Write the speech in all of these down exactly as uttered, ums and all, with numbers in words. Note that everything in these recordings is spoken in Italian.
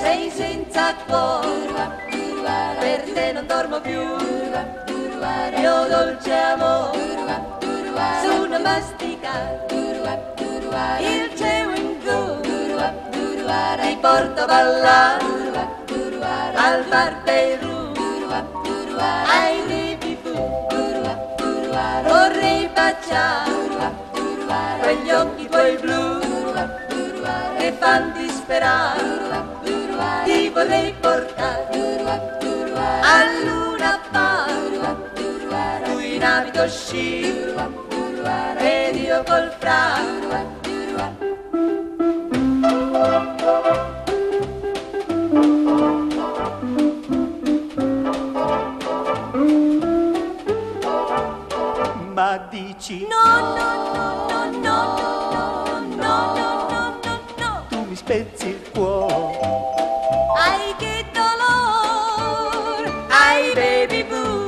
sei senza cuore, per te non dormo più, mio dolce amore, su una mastica, il chewing gum, ti porto a ballare, al bar Beirut, ai baby boo, vorrei baciare, quegli occhi tuoi blu, che fan disperare, ti vorrei portare a Luna Park, tu in abito chic ed io col frac. Ma dici no, no, no, no, no, no, no, no, no, no, no, tu mi spezzi il cuore. Ai che dolore, ai baby boo.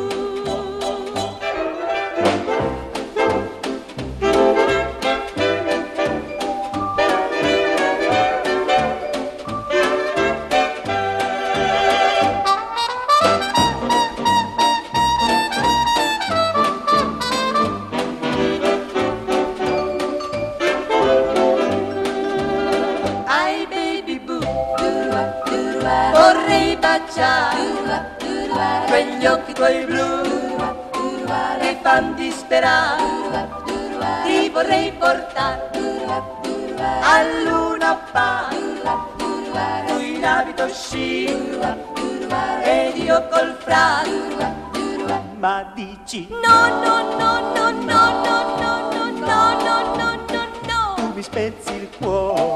Vorrei baciare quegli occhi tuoi blu che fan disperare, ti vorrei portare a Luna Park, tu in abito chic ed io col frac. Ma dici no, no, no, no, no, no, no, no, no, no, no, no, tu mi spezzi il cuore.